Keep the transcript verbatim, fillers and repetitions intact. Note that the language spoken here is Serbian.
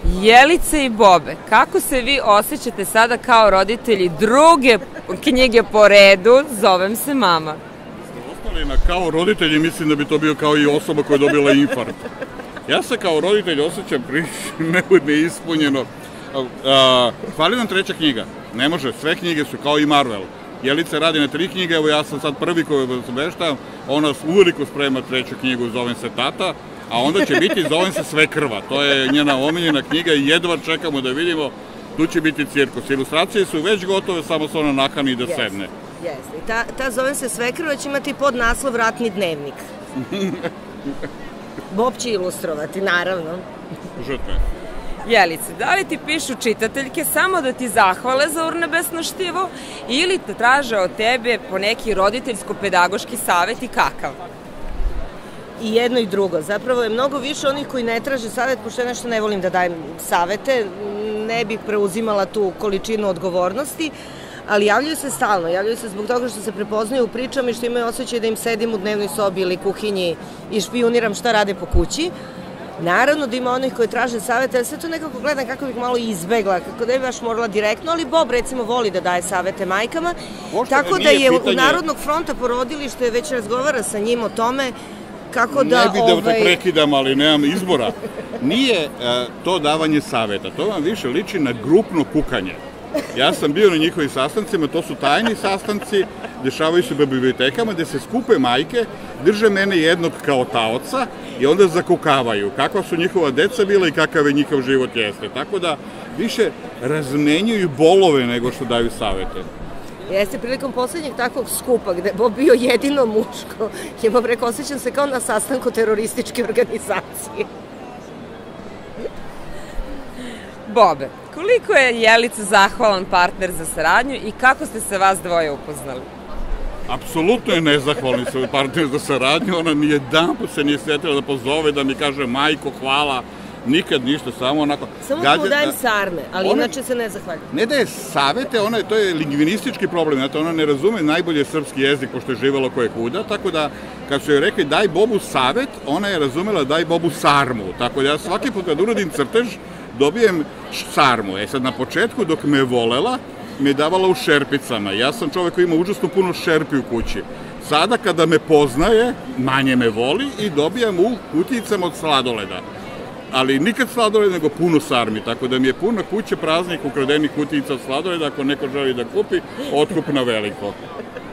Jelice i Bobe, kako se vi osjećate sada kao roditelji druge knjige po redu, Zovem se mama? Ostali na kao roditelji, mislim da bi to bio kao i osoba koja je dobila infarkt. Ja se kao roditelj osjećam neispunjeno. Hvali nam treća knjiga. Ne može, sve knjige su kao i Marvel. Jelica radi na tri knjige, evo ja sam sad prvi koji vas obeštavam, ona uveliko sprema treću knjigu Zovem se tata, a onda će biti Zovem se sve krva. To je njena omiljena knjiga i jedva čekamo da vidimo, tu će biti cirkus. Ilustracije su već gotove, samo se ona nakani da sedne. Jeste, ta Zovem se sve krva će imati pod naslov Ratni dnevnik. Bob će ilustrovati, naravno. Žrtve. Jelice, da li ti pišu čitateljke samo da ti zahvale za urnebesno štivo ili te traže od tebe po neki roditeljsko-pedagoški savjet i kakav? I jedno i drugo. Zapravo je mnogo više onih koji ne traže savjet, pošto ja nešto ne volim da dajem savete, ne bih preuzimala tu količinu odgovornosti, ali javljaju se stalno, javljaju se zbog toga što se prepoznaju u pričama i što imaju osjećaj da im sedim u dnevnoj sobi ili kuhinji i špijuniram šta rade po kući. Naravno da ima onih koji traže savete, ali sve to nekako gledam kako bih malo izbegla, kako da bi baš morala direktno, ali Bob recimo voli da daje savete majkama, tako da je u Narodnog fronta porodilište je već razgovara sa njim o tome kako da... Ne bi da te prekidam, ali nemam izbora. Nije to davanje saveta, to vam više liči na grupno kukanje. Ja sam bio na njihovim sastancima, to su tajni sastanci, dešavaju se u bibliotekama gde se skupe majke, drže mene jednog kao taoca i onda zakukavaju kakva su njihova deca bila i kakav je njihov život jeste. Tako da više razmenjuju bolove nego što daju savete. Jeste, prilikom poslednjeg takvog skupa gde je Bob bio jedino muško, je Bob rekao, osjećam se kao na sastanku terorističke organizacije. Bobe, koliko je Jelica zahvalan partner za saradnju i kako ste se vas dvoje upoznali? Apsolutno je nezahvalni svoj partner za saradnju, ona ni jedan put se nije sjetila da pozove, da mi kaže majko, hvala, nikad ništa, samo onako... Samo mu dajem sarme, ali inače se ne zahvaljujem. Ne daje savete, to je lingvinistički problem, znate, ona ne razume najbolje srpski jezik, pošto je živjela koje kuda, tako da kad su joj rekli daj Bobu savet, ona je razumela daj Bobu sarmu, tako da ja svaki put kad uradim crtež, dobijem sarmu. E sad, na početku, dok me je volela, me je davala u šerpicama. Ja sam čovek koji ima užasno puno šerpi u kući. Sada, kada me poznaje, manje me voli i dobijam u kutijicama od sladoleda. Ali nikad sladoled, nego puno sarmi. Tako da mi je puna kuća praznih ukradenih kutijica od sladoleda. Ako neko želi da kupi, otkup na veliko.